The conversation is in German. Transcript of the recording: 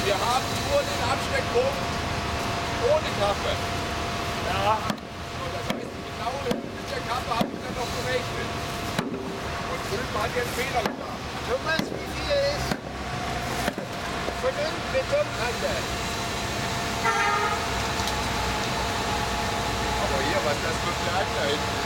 Wir haben nur den Absteckpunkt ohne Kappe. Ja. So, das heißt, die genaue Höhe mit der Kappe habe ich dann noch berechnet. Und drüben hat jetzt Fehler gemacht. Thomas, wie viel ist von unten Betonkante? Aber hier, was das für ein Kleid da hinten